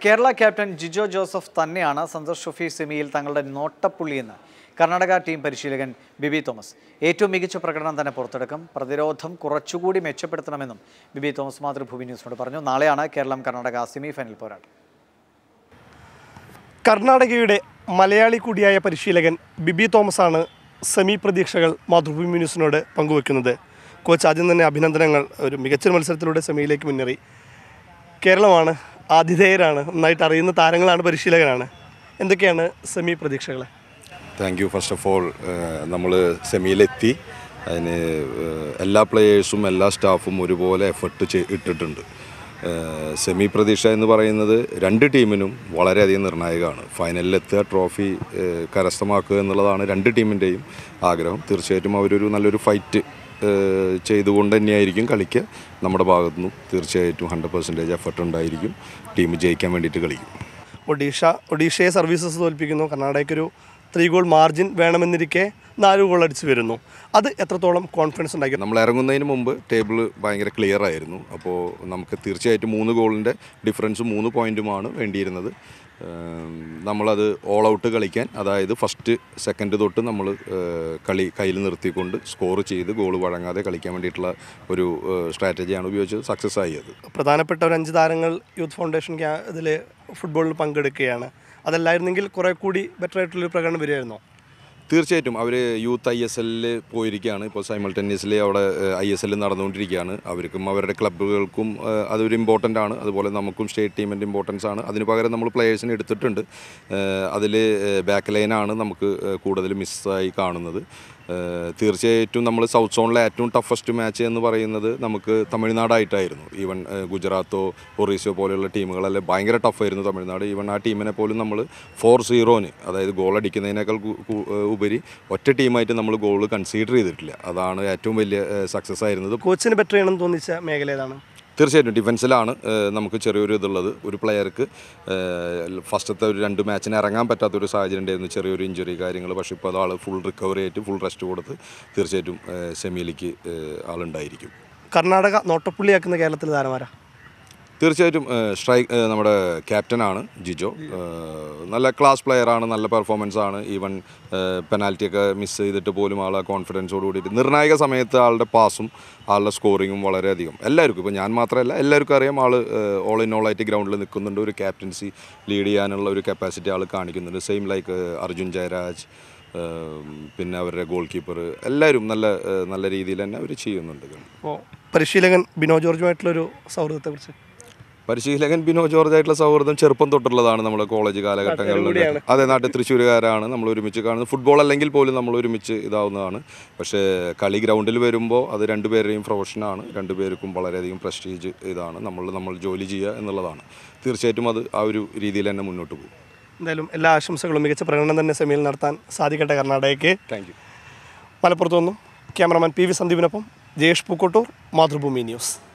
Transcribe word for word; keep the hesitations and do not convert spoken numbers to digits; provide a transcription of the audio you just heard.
Kerala captain Jijo Joseph തന്നെയാണ് Santhosh trophy സെമിയിൽ തങ്ങളുടെ നോട്ടപ്പുള്ളിയെന്ന് കർണാടക ടീം പരിശീലകൻ ബിബി തോമസ്. ഏറ്റവും മികച്ച പ്രകടനം തന്നെ പുറത്തെടുക്കും. പ്രതിരോധം കുറച്ചുകൂടി മെച്ചപ്പെടുത്തണമെന്നും ബിബി തോമസ് മാതൃഭൂമി ന്യൂസിനോട് പറഞ്ഞു. നാളെയാണ് കേരളം കർണാടക സെമി ഫൈനൽ പോരാട്ടം. കർണാടകയുടെ മലയാളി കൂടിയായ പരിശീലകൻ ബിബി തോമസ് ആണ് സെമി പ്രതീക്ഷകൾ മാതൃഭൂമി ന്യൂസിനോട് പങ്കുവെക്കുന്നത്. കോച്ച് ആദ്യം തന്നെ അഭിനന്ദനങ്ങൾ. ഒരു മികച്ച മത്സരത്തിലൂടെ സെമിയിലേക്ക് മുന്നേറി. കേരളമാണ്, ആതിഥേയരാണ്, നന്നായിട്ട് അറിയുന്ന താരങ്ങളാണ്, പരിശീലകനാണ്. എന്തൊക്കെയാണ് സെമി പ്രതീക്ഷകൾ? Thank you. First of all നമ്മൾ സെമിയിലെത്തി. അതിന് എല്ലാ പ്ലെയേഴ്സും എല്ലാ സ്റ്റാഫും ഒരുപോലെ എഫർട്ട് ഇട്ടിട്ടുണ്ട്. സെമി പ്രതീക്ഷ എന്ന് പറയുന്നത് രണ്ട് ടീമിനും വളരെയധികം നിർണായകമാണ്. ഫൈനലിലെത്തുക, ട്രോഫി കരസ്ഥമാക്കുക എന്നുള്ളതാണ് രണ്ട് ടീമിൻ്റെയും ആഗ്രഹം. തീർച്ചയായിട്ടും അവരൊരു നല്ലൊരു ഫൈറ്റ് ചെയ്തുകൊണ്ട് തന്നെയായിരിക്കും കളിക്കുക. നമ്മുടെ ഭാഗത്തു നിന്നും തീർച്ചയായിട്ടും ഹൺഡ്രഡ് പെർസെൻറ്റേജ് എഫർട്ട് ഉണ്ടായിരിക്കും. ടീം ജയിക്കാൻ വേണ്ടിയിട്ട് കളിക്കും. ഒഡീഷ ഒഡീഷയെ സർവീസസ് തോൽപ്പിക്കുന്നു. കർണാടകയ്ക്കൊരു ത്രീ ഗോൾ മാർജിൻ വേണമെന്നിരിക്കെ നാല് ഗോൾ അടിച്ച് വരുന്നു. അത് എത്രത്തോളം കോൺഫിഡൻസ് ഉണ്ടാക്കി? നമ്മൾ ഇറങ്ങുന്നതിന് മുമ്പ് ടേബിൾ ഭയങ്കര ക്ലിയർ ആയിരുന്നു. അപ്പോൾ നമുക്ക് തീർച്ചയായിട്ടും മൂന്ന് ഗോളിൻ്റെ ഡിഫറൻസും മൂന്ന് പോയിൻറ്റുമാണ് വേണ്ടിയിരുന്നത്. നമ്മളത് ഓൾ ഔട്ട് കളിക്കാൻ, അതായത് ഫസ്റ്റ് സെക്കൻഡ് തൊട്ട് നമ്മൾ കളി കയ്യിൽ നിർത്തിക്കൊണ്ട് സ്കോർ ചെയ്ത് ഗോൾ വഴങ്ങാതെ കളിക്കാൻ വേണ്ടിയിട്ടുള്ള ഒരു സ്ട്രാറ്റജിയാണ് ഉപയോഗിച്ചത്. സക്സസ് ആയത്. പ്രധാനപ്പെട്ട ഒരു അഞ്ച് താരങ്ങൾ യൂത്ത് ഫൗണ്ടേഷൻ ഇതിൽ ഫുട്ബോളിൽ പങ്കെടുക്കുകയാണ്. അതല്ലായിരുന്നെങ്കിൽ കുറേ കൂടി ബെറ്റർ ആയിട്ടുള്ളൊരു പ്രകടനം വരുമായിരുന്നോ? തീർച്ചയായിട്ടും അവർ യൂത്ത് ഐ എസ് എല്ലിൽ പോയിരിക്കുകയാണ്. ഇപ്പോൾ സൈമൾട്ടേനിയസ്ലി അവിടെ ഐ എസ് എല്ലിൽ നടന്നുകൊണ്ടിരിക്കുകയാണ്. അവർക്കും അവരുടെ ക്ലബ്ബുകൾക്കും അതൊരു ഇമ്പോർട്ടൻ്റ് ആണ്. അതുപോലെ നമുക്കും സ്റ്റേറ്റ് ടീമിൻ്റെ ഇമ്പോർട്ടൻസ് ആണ്. അതിന് പകരം നമ്മൾ പ്ലെയേഴ്സിനെ എടുത്തിട്ടുണ്ട്. അതിൽ ബാക്ക് ലൈനാണ് നമുക്ക് കൂടുതൽ മിസ്സായി കാണുന്നത്. തീർച്ചയായിട്ടും നമ്മൾ സൗത്ത് സോണിലെ ഏറ്റവും ടഫസ്റ്റ് മാച്ച് എന്ന് പറയുന്നത് നമുക്ക് തമിഴ്നാടായിട്ടായിരുന്നു. ഈവൻ ഗുജറാത്തോ ഒറീസയോ പോലെയുള്ള ടീമുകളെല്ലാം ഭയങ്കര ടഫായിരുന്നു തമിഴ്നാട്. ഈവൻ ആ ടീമിനെ പോലും നമ്മൾ ഫോർ സീറോന്, അതായത് ഗോൾ അടിക്കുന്നതിനേക്കാൾ ഉപരി ഒറ്റ ടീമായിട്ട് നമ്മൾ ഗോൾ കൺസിഡർ ചെയ്തിട്ടില്ല. അതാണ് ഏറ്റവും വലിയ സക്സസ് ആയിരുന്നത്. കോച്ചിന് ബെറ്റർ ചെയ്യണമെന്ന് തോന്നിച്ച മേഖല ഏതാണ്? തീർച്ചയായിട്ടും ഡിഫൻസിലാണ് നമുക്ക് ചെറിയൊരു ഇതുള്ളത്. ഒരു പ്ലെയർക്ക് ഫസ്റ്റത്തെ ഒരു രണ്ട് മാച്ചിന് ഇറങ്ങാൻ പറ്റാത്തൊരു സാഹചര്യം ഉണ്ടായിരുന്നു, ചെറിയൊരു ഇഞ്ചുറി കാര്യങ്ങൾ. പക്ഷേ ഇപ്പോൾ അതാൾ ഫുൾ റിക്കവറി ആയിട്ട് ഫുൾ റെസ്റ്റ് കൊടുത്ത് തീർച്ചയായിട്ടും സെമിയിലേക്ക് ആളുണ്ടായിരിക്കും. കർണാടക നോട്ടപ്പുള്ളിയാക്കുന്ന കേരളത്തിൽ താരമാരാ? തീർച്ചയായിട്ടും സ്ട്രൈക്ക് നമ്മുടെ ക്യാപ്റ്റനാണ് ജിജോ. നല്ല ക്ലാസ് പ്ലെയറാണ്, നല്ല പെർഫോമൻസ് ആണ്. ഈവൻ പെനാൽറ്റിയൊക്കെ മിസ് ചെയ്തിട്ട് പോലും ആൾ കോൺഫിഡൻസോട് കൂടിയിട്ട് നിർണായക സമയത്ത് ആളുടെ പാസും ആളുടെ സ്കോറിങ്ങും വളരെയധികം എല്ലാവർക്കും, ഇപ്പോൾ ഞാൻ മാത്രമല്ല എല്ലാവർക്കും അറിയാം, ആൾ ഓൾ ഇൻ ഓൾ ആയിട്ട് ഗ്രൗണ്ടിൽ നിൽക്കുന്നുണ്ട്. ഒരു ക്യാപ്റ്റൻസി ലീഡ് ചെയ്യാനുള്ള ഒരു കപ്പാസിറ്റി ആൾ കാണിക്കുന്നുണ്ട്. സെയിം ലൈക്ക് അർജുൻ ജയരാജ്, പിന്നെ അവരുടെ ഗോൾ കീപ്പർ, എല്ലാവരും നല്ല നല്ല രീതിയിൽ തന്നെ അവർ ചെയ്യുന്നുണ്ട്. അപ്പോൾ പരിശീലകൻ ബിനോ ജോർജുമായിട്ടുള്ളൊരു സൗഹൃദത്തെക്കുറിച്ച്? പരിശീലകൻ ബിനോ ജോർജായിട്ടുള്ള സൗഹൃദം ചെറുപ്പം തൊട്ടുള്ളതാണ്. നമ്മുടെ കോളേജ് കാലഘട്ടങ്ങളിൽ. അതെ, നാട്ടിൽ തൃശ്ശൂരുകാരാണ്. നമ്മൾ ഒരുമിച്ച് കാണുന്നത്. ഫുട്ബോൾ അല്ലെങ്കിൽ പോലും നമ്മൾ ഒരുമിച്ച് ഇതാവുന്നതാണ്. പക്ഷേ കളി ഗ്രൗണ്ടിൽ വരുമ്പോൾ അത് രണ്ടുപേരുടെയും പ്രൊഫഷനാണ്. രണ്ടുപേർക്കും വളരെയധികം പ്രസ്റ്റീജ് ഇതാണ്. നമ്മൾ നമ്മൾ ജോലി ചെയ്യുക എന്നുള്ളതാണ്. തീർച്ചയായിട്ടും അത് ആ ഒരു രീതിയിൽ തന്നെ മുന്നോട്ട് പോകും. എന്തായാലും എല്ലാ ആശംസകളും. മികച്ച പ്രകടനം തന്നെ സെമിയിൽ നടത്താൻ സാധിക്കട്ടെ കർണാടകയ്ക്ക്. Thank you. മലപ്പുറത്തു നിന്നും ക്യാമറമാൻ പി വി സന്ദീപിനൊപ്പം ജയേഷ് പൂക്കോട്ടൂർ, മാതൃഭൂമി ന്യൂസ്.